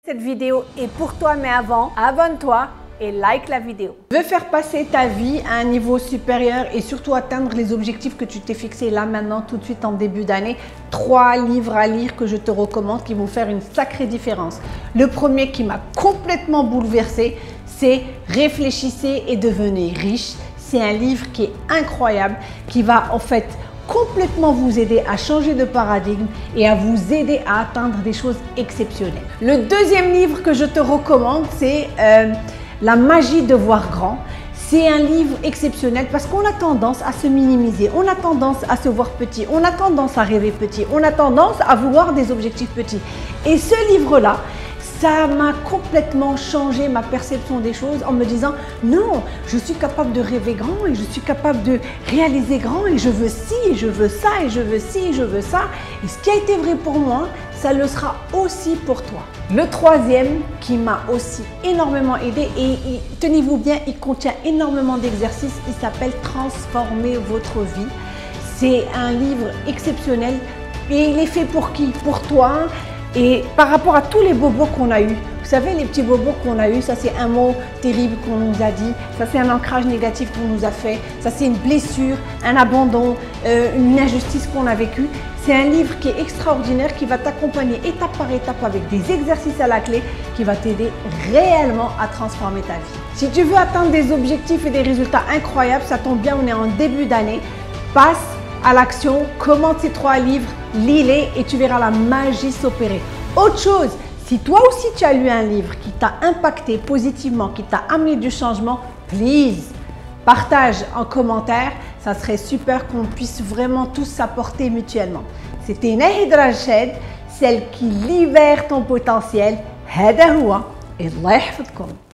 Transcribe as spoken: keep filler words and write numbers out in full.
Cette vidéo est pour toi, mais avant, abonne-toi et like la vidéo. Tu veux faire passer ta vie à un niveau supérieur et surtout atteindre les objectifs que tu t'es fixés là maintenant tout de suite en début d'année. Trois livres à lire que je te recommande qui vont faire une sacrée différence. Le premier qui m'a complètement bouleversée, c'est Réfléchissez et devenez riche. C'est un livre qui est incroyable, qui va en fait complètement vous aider à changer de paradigme et à vous aider à atteindre des choses exceptionnelles. Le deuxième livre que je te recommande, c'est euh, La magie de voir grand. C'est un livre exceptionnel parce qu'on a tendance à se minimiser, on a tendance à se voir petit, on a tendance à rêver petit, on a tendance à vouloir des objectifs petits. Et ce livre-là, ça m'a complètement changé ma perception des choses en me disant non, je suis capable de rêver grand et je suis capable de réaliser grand et je veux ci et je veux ça et je veux ci et je veux ça. Et ce qui a été vrai pour moi, ça le sera aussi pour toi. Le troisième qui m'a aussi énormément aidé et, et tenez-vous bien, il contient énormément d'exercices, il s'appelle Transformer votre vie. C'est un livre exceptionnel et il est fait pour qui? Pour toi. Et par rapport à tous les bobos qu'on a eu, vous savez, les petits bobos qu'on a eu, ça c'est un mot terrible qu'on nous a dit, ça c'est un ancrage négatif qu'on nous a fait, ça c'est une blessure, un abandon, euh, une injustice qu'on a vécue. C'est un livre qui est extraordinaire, qui va t'accompagner étape par étape avec des exercices à la clé, qui va t'aider réellement à transformer ta vie. Si tu veux atteindre des objectifs et des résultats incroyables, ça tombe bien, on est en début d'année, passe à l'action, commande ces trois livres, lis-les et tu verras la magie s'opérer. Autre chose, si toi aussi tu as lu un livre qui t'a impacté positivement, qui t'a amené du changement, please, partage en commentaire, ça serait super qu'on puisse vraiment tous s'apporter mutuellement. C'était Nahid Rached, celle qui libère ton potentiel. هذا هو الله يحفظكم.